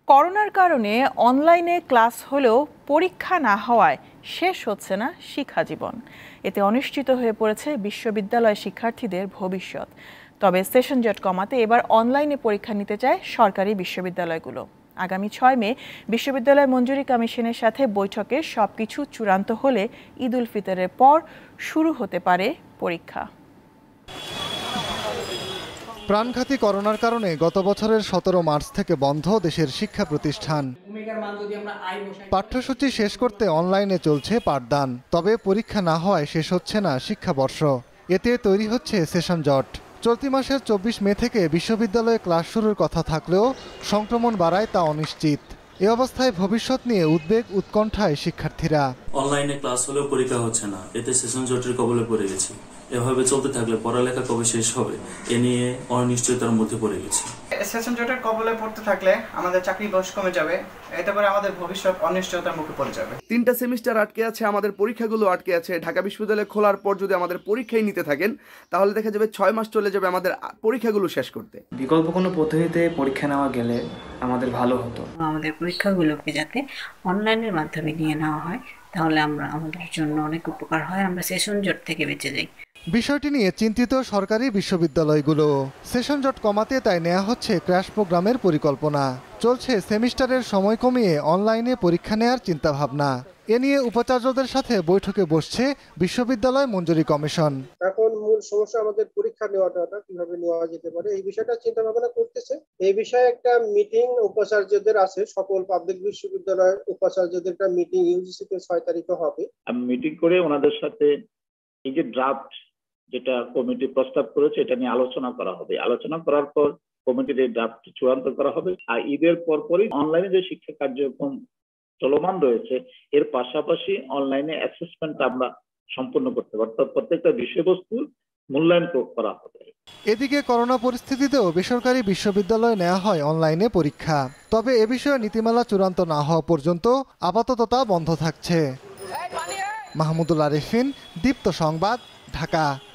করোনার কারণে অনলাইনে ক্লাস হলেও পরীক্ষা না হওয়ায় শেষ হচ্ছে না শিক্ষা জীবন। এতে অনিশ্চিত হয়ে পড়েছে বিশ্ববিদ্যালয় শিক্ষার্থীদের ভবিষ্যৎ। তবে সেশন জট কমাতে এবার অনলাইনে পরীক্ষা নিতে চায় সরকারি বিশ্ববিদ্যালয়গুলো। আগামী 6 মে বিশ্ববিদ্যালয় মঞ্জুরি কমিশনের সাথে বৈঠকে সবকিছু চূড়ান্ত হলে ঈদ উল ফিতরের পর শুরু হতে পারে পরীক্ষা। প্রাণঘাতী করোনার কারণে গত বছরের 17 মার্চ থেকে বন্ধ দেশের শিক্ষা প্রতিষ্ঠান। পাঠ্যসূচি শেষ করতে অনলাইনে চলছে পাঠদান, তবে পরীক্ষা না হওয়ায় শেষ হচ্ছে না শিক্ষাবর্ষ। এতে তৈরি হচ্ছে সেশন জট। চলতি মাসের 24 মে থেকে বিশ্ববিদ্যালয়ে ক্লাস শুরুর কথা থাকলেও সংক্রমণ বাড়ায় তা অনিশ্চিত। এ অবস্থায় ভবিষ্যৎ নিয়ে উদ্বেগ উৎকণ্ঠায় শিক্ষার্থীরা। অনলাইনে ক্লাস হলেও পরীক্ষা হচ্ছে না, এতে সেশন জটের কবলে পড়ে গেছি। এভাবে চলতে থাকলে পড়ালেখা কবে শেষ হবে এ নিয়ে অনিশ্চয়তার মধ্যে পড়ে গেছি। সেশন জটের কবলে পড়তে থাকলে আমাদের চাকরি বয়স কমে যাবে, এতে করে আমাদের ভবিষ্যৎ অনিশ্চয়তার মুখে পড়ে যাবে। 3টা সেমিস্টার আটকে আছে, আমাদের পরীক্ষাগুলো আটকে আছে। ঢাকা বিশ্ববিদ্যালয় খোলার পর যদি আমাদের পরীক্ষাই নিতে থাকেন তাহলে দেখা যাবে 6 মাস চলে যাবে আমাদের পরীক্ষাগুলো শেষ করতে। বিকল্প কোনো পদ্ধতিতে পরীক্ষা নেওয়া গেলে আমাদের ভালো হতো। আমাদের পরীক্ষাগুলোকে যাতে অনলাইনের মাধ্যমে নিয়ে নেওয়া হয় তাহলে আমাদের জন্য অনেক উপকার হয়, আমরা সেশন জট থেকে বেঁচে যাই। বিষয়টি নিয়ে চিন্তিত সরকারি বিশ্ববিদ্যালয়গুলো। সেশন জট কমাতে তাই নেওয়া হচ্ছে ক্র্যাশ প্রোগ্রামের পরিকল্পনা। চলছে সেমিস্টারের সময় কমিয়ে অনলাইনে পরীক্ষা নেওয়ার চিন্তাভাবনা। এ নিয়ে উপাচার্যদের সাথে বৈঠকে বসছে বিশ্ববিদ্যালয় মঞ্জুরি কমিশন। এখন মূল সমস্যা আমাদের পরীক্ষা নেওয়াটা কিভাবে নেওয়া যেতে পারে এই বিষয়টা চিন্তা ভাবনা করতেছে। এই বিষয়ে একটা মিটিং উপাচার্যদের আছে, সকল পাবলিক বিশ্ববিদ্যালয়ের উপাচার্যদের একটা মিটিং ইউজিসি তে 6 তারিখে হবে। মিটিং করে ওনাদের সাথে এই যে ড্রাফট যেটা কমিটি প্রস্তাব করেছে এটা নিয়ে আলোচনা করা হবে। আলোচনা করার পর কমিটির এই ড্রাফট চূড়ান্ত করা হবে। আর ঈদের পরপরই অনলাইনে যে শিক্ষা কার্যক্রম চলমান রয়েছে এর পাশাপাশি অনলাইনে অ্যাসেসমেন্ট আমরা সম্পন্ন করতে পারব, প্রত্যেকটা বিষয়বস্তুর মূল্যায়ন করা হবে। এদিকে করোনা পরিস্থিতিতেও বেসরকারি বিশ্ববিদ্যালয়ে নেওয়া হয় অনলাইনে পরীক্ষা। তবে এ বিষয়ে নীতিমালা চূড়ান্ত না হওয়া পর্যন্ত আপাতত তা বন্ধ থাকছে। মাহমুদুল আরিফিন, দীপ্ত সংবাদ, ঢাকা।